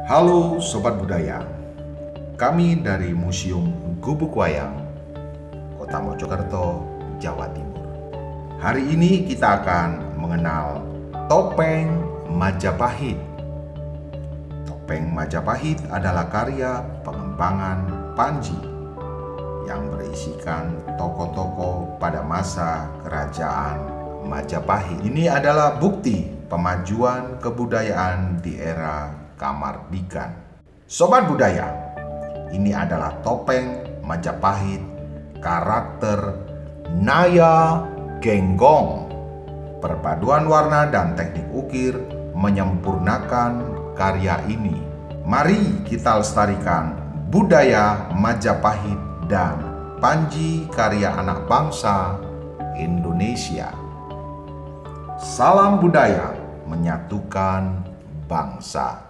Halo Sobat Budaya, kami dari Museum Gubuk Wayang, Kota Mojokerto, Jawa Timur. Hari ini kita akan mengenal topeng Majapahit. Topeng Majapahit adalah karya pengembangan Panji yang berisikan tokoh-tokoh pada masa kerajaan Majapahit. Ini adalah bukti pemajuan kebudayaan di era Kamardikan. Sobat budaya, ini adalah topeng Majapahit karakter Naya Genggong. Perpaduan warna dan teknik ukir menyempurnakan karya ini. Mari kita lestarikan budaya Majapahit dan Panji karya anak bangsa Indonesia. Salam budaya menyatukan bangsa.